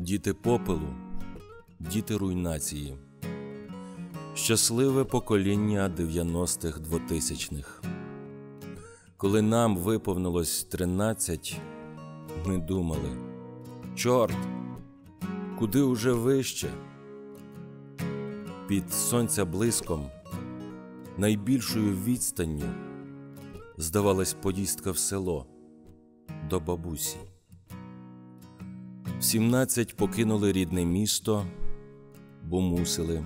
Діти попелу, діти руйнації. Щасливе покоління 90-х, 2000-х. Коли нам виповнилось 13, ми думали: чорт, куди уже вище? Під сонця блиском, найбільшою відстанню, здавалась поїздка в село до бабусі. В 17 покинули рідне місто, бо мусили.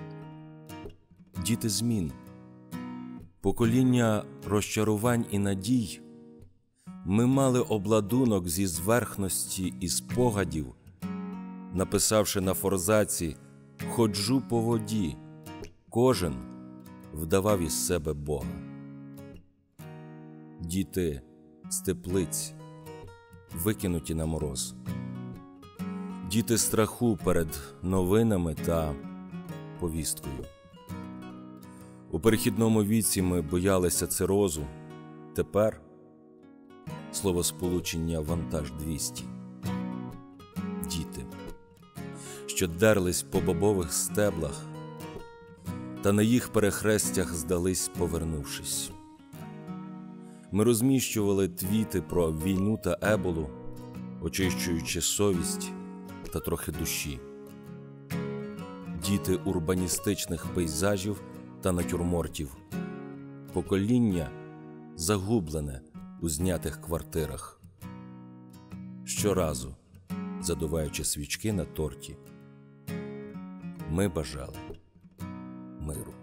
Діти змін, покоління розчарувань і надій. Ми мали обладунок зі зверхності і спогадів, написавши на форзаці «Ходжу по воді», кожен вдавав із себе Бога. Діти з теплиць, викинуті на мороз. Діти страху перед новинами та повісткою. У перехідному віці ми боялися цирозу. Тепер словосполучення «вантаж 200». Діти, що дерлись по бобових стеблах, та на їх перехрестях здались, повернувшись. Ми розміщували твіти про війну та еболу, очищуючи совість та трохи душі. Діти урбаністичних пейзажів та натюрмортів. Покоління, загублене у знятих квартирах. Щоразу, задуваючи свічки на торті, ми бажали миру.